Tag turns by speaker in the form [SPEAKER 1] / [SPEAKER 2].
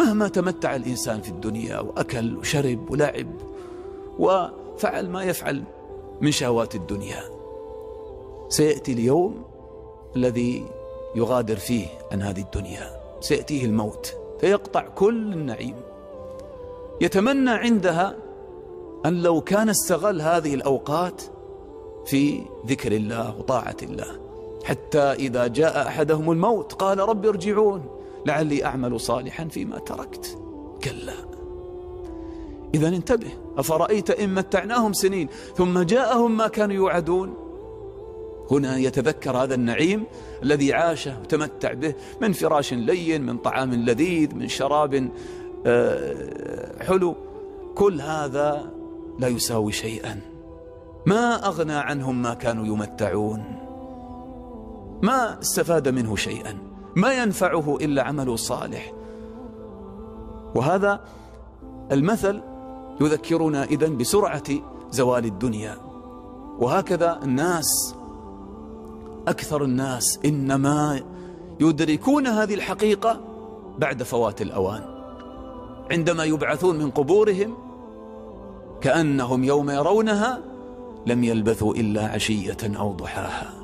[SPEAKER 1] مهما تمتع الإنسان في الدنيا وأكل وشرب ولعب وفعل ما يفعل من شهوات الدنيا، سيأتي اليوم الذي يغادر فيه عن هذه الدنيا، سيأتيه الموت فيقطع كل النعيم. يتمنى عندها أن لو كان استغل هذه الأوقات في ذكر الله وطاعة الله، حتى إذا جاء أحدهم الموت قال رب ارجعون لعلي أعمل صالحا فيما تركت. كلا. إذا انتبه، أفرأيت إن متعناهم سنين ثم جاءهم ما كانوا يوعدون. هنا يتذكر هذا النعيم الذي عاشه وتمتع به من فراش لين، من طعام لذيذ، من شراب حلو. كل هذا لا يساوي شيئا، ما أغنى عنهم ما كانوا يمتعون، ما استفاد منه شيئا، ما ينفعه إلا عمله صالح. وهذا المثل يذكرنا إذن بسرعة زوال الدنيا. وهكذا الناس، أكثر الناس إنما يدركون هذه الحقيقة بعد فوات الأوان، عندما يبعثون من قبورهم كأنهم يوم يرونها لم يلبثوا إلا عشية أو ضحاها.